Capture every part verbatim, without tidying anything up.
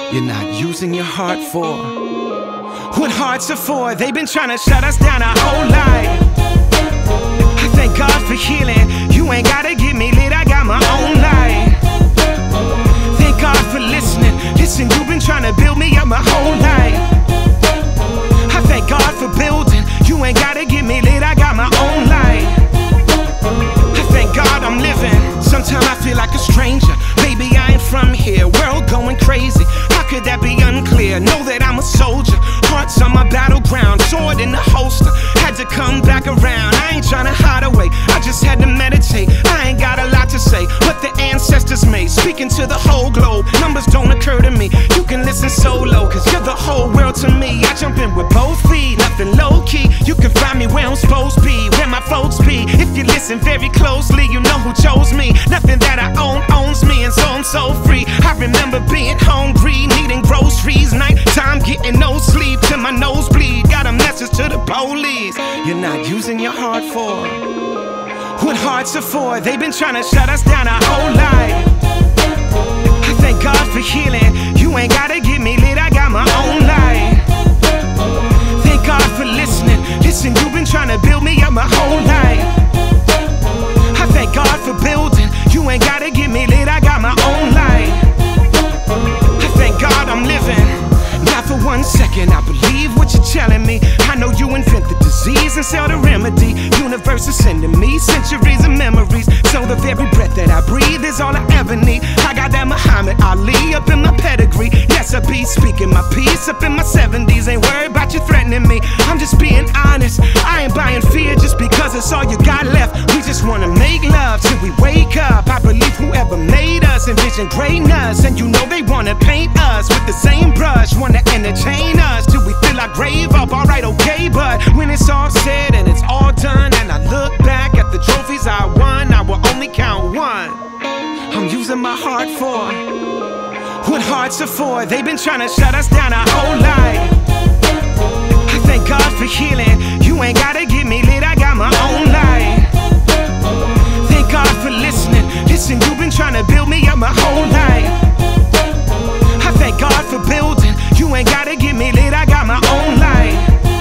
you're not using your heart for what hearts are for. They've been trying to shut us down our whole life. I thank God for healing. You ain't gotta get me lit, I got my own light. Thank God for listening. Listen, you've been trying to build me up my whole life. I thank God for building. You ain't gotta get me lit, I got my own light. I thank God I'm living. Sometimes I feel like a stranger. Baby, I ain't from here. World going crazy. How could that be unclear? Know that I'm a soldier. Hearts on my battleground. Sword in the holster. Had to come back around. I ain't trying to hide away. I just had to meditate. I ain't got a lot to say. What the ancestors made. Speaking to the whole globe. Numbers don't occur to me. You can listen solo, cause you're the whole world to me. I jump in with both feet. Nothing low key. You can find me where I'm supposed to be. Where my folks be. If you listen very closely, you know who chose me. Nothing that I own owns me, and so I'm so free. I remember being hungry, needing groceries. Nighttime getting no sleep till my nose bleed. Got a message to the police. You're not using your heart for what hearts are for. They've been trying to shut us down our whole life. I thank God for healing. You ain't gotta get me lit, I got my own light. Thank God for listening. Listen, you've been trying to build me up my whole life. I thank God for building. You ain't gotta get me lit, I got my own light. I thank God I'm living. Not for one second I believe what you're telling me. I know you invent the disease and sell the remedy. Universe is sending me centuries of memories. So the very breath that I breathe is all I ever need. I got that Muhammad Ali up in my pedigree. Yes, I be speaking my peace up in my seventies. Ain't worried about you threatening me. I'm just being honest. I ain't buying fear just because it's all you got left. We just wanna make love till we wake up. I believe whoever made us envisioned greatness, and you know they wanna paint us with the same brush. Wanna entertain us till we fill our grave up. Alright, okay, but when it's all said and it's all done, and I look back at the trophies I won, I will only count one. I'm using my heart for what hearts are for. They've been trying to shut us down our whole life. I thank God for healing. You ain't gotta get me lit, I got my own light. Thank God for listening. Listen, you've been trying to build me up my whole life. I thank God for building. You ain't gotta get me lit, I got my own light.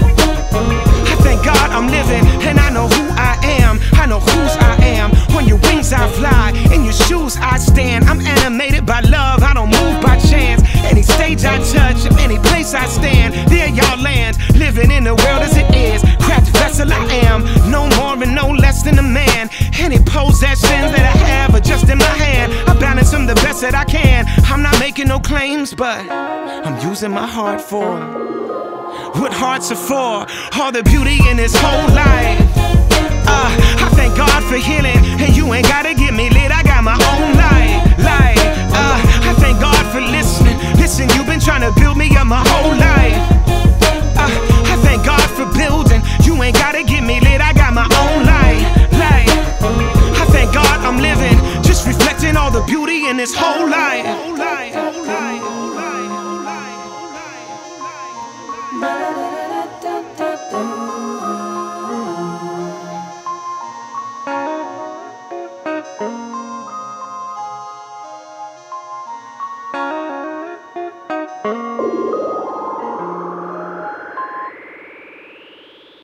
I thank God I'm living, and I know who I am. I know whose I am. On your wings I fly, in your shoes I stand. I'm animated by love, I don't move by chance. Any stage I touch, any place I stand, there y'all land. Living in the world as it is, cracked vessel I am. No more and no less than a man. Any possessions that I have are just in my hand. I balance them the best that I can. I'm not making no claims, but I'm using my heart for what hearts are for. All the beauty in this whole life. uh, I thank God for healing. And you ain't gotta get me lit, I got my own light. Light. uh, I thank God for listening. Listen, you've been trying to build me up my whole life. uh, I thank God for building. You ain't gotta get me lit, I got my own light. Light. I thank God I'm living, just reflecting all the beauty in this whole life. Thank you.